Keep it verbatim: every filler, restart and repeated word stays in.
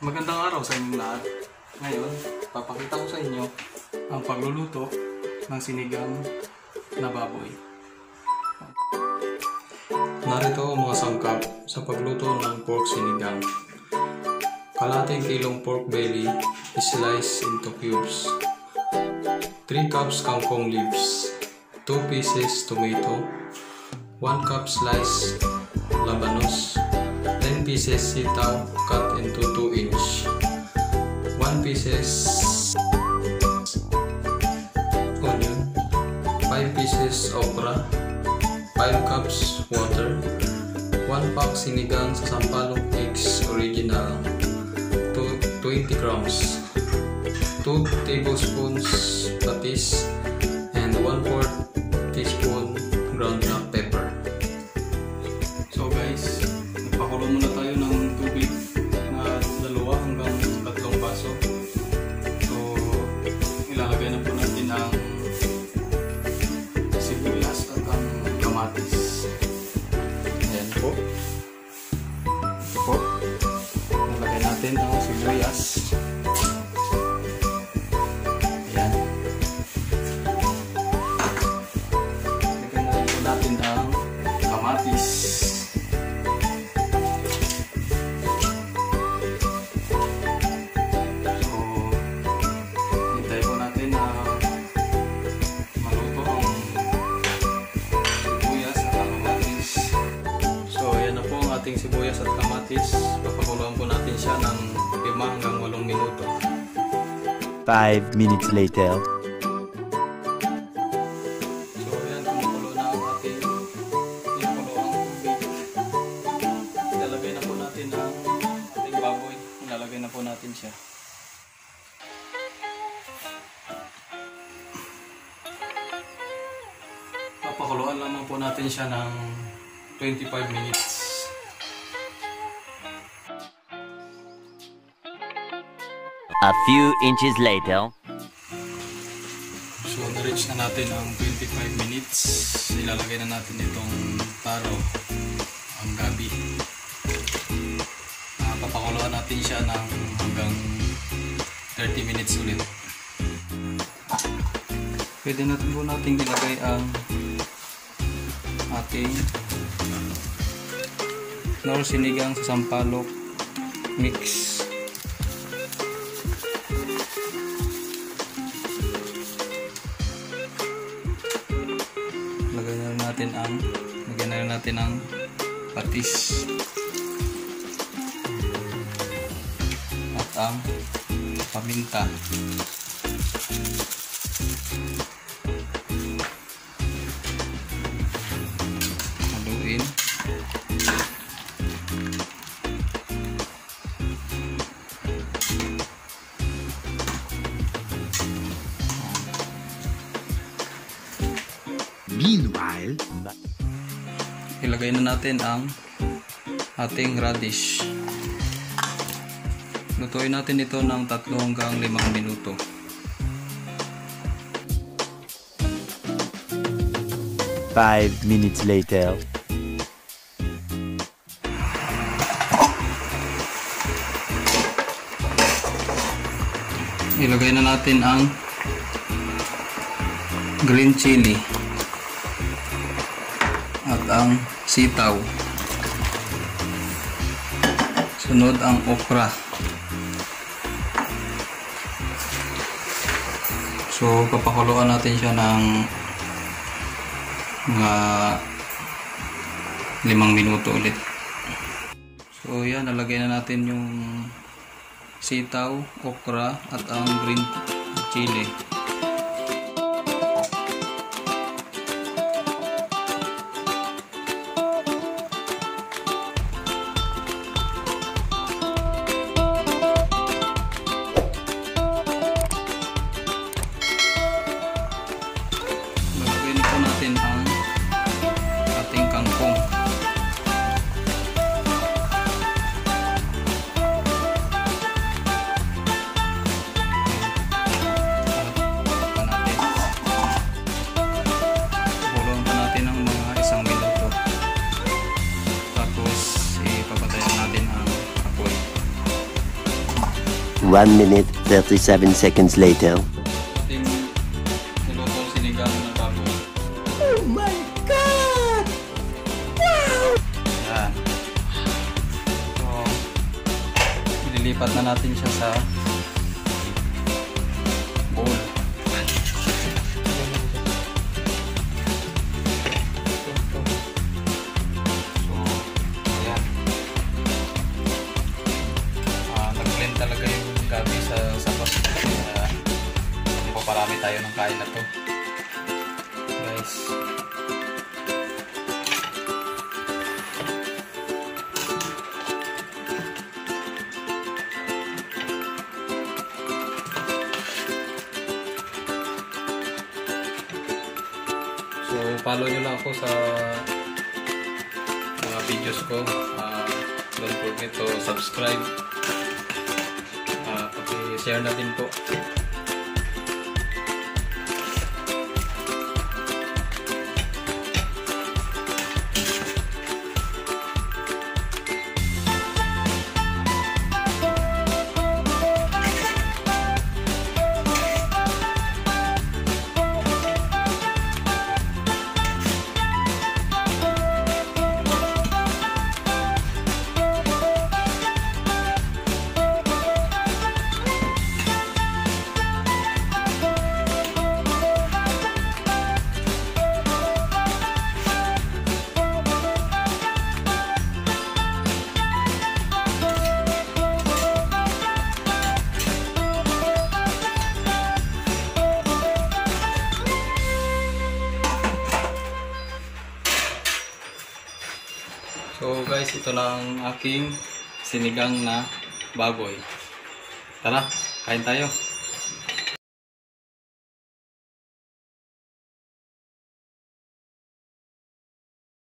Magandang araw sa inyong lahat. Ngayon, papakita ko sa inyo ang pagluluto ng sinigang na baboy. Narito ang mga sangkap sa pagluto ng pork sinigang. Kalating kilong pork belly sliced into cubes. three cups kangkong leaves. two pieces tomato. one cup sliced labanos. ten pieces sitaw cut into two inch. one pieces onion. five pieces okra. five cups water. one pack sinigang sa sampalok mix original. twenty grams. two tablespoons patis and one fourth teaspoon ground black pepper. So guys, nagpakulo muna tayo ng tubig na dalawa hanggang tatlong baso. So ilalagay na po natin ang sibuyas at ang kamatis. Ayan po. Ito po. Nalagay natin ang sibuyas. Ayan. Lagyan na rin po natin ang kamatis. Sibuyas at kamatis, papakuluan po natin siya ng lima hanggang walong minuto. five minutes later. So ayan, kumukulo na ang ating pinakuluang tubig. Ilalagay na po natin ang ating baboy. Ilalagay na po natin siya. Papakuluan lamang po natin siya ng twenty-five minutes. A few inches later. So, na-reach na natin ang twenty-five minutes. Ilalagay na natin itong taro, ang gabi. Uh, papakuluan natin siya ng hanggang thirty minutes ulit. Pwede natin po natin ilagay ang ating nor sinigang sa sampalok mix. Lagyan na natin ang lagyan na natin ang patis at ang paminta. Haluin. Meanwhile, Ilagay na natin ang ating radish. Lutuin natin ito ng tatlo hanggang limang minuto. five minutes later. Ilagay na natin ang green chili at ang sitaw. Sunod ang okra. So papakuluan natin siya ng mga limang minuto ulit. So yan, nalagay na natin yung sitaw, okra at ang green chili. Lalagay na po natin ang ating kangkong. At one minute thirty-seven seconds later. Ating nilutong sinigang na baboy. Oh my God! Wow! Yan. So, ililipat na natin siya sa bowl. So, ayan. Ah, nag-blend talaga yung gabi sa sapat. Uh, hindi pa parami tayo ng kain na to. Guys. So, follow nyo lang ako sa mga videos ko. Uh, don't forget to subscribe. Uh, paki-share na din po. So guys, ito lang aking sinigang na baboy. Tara, kain tayo.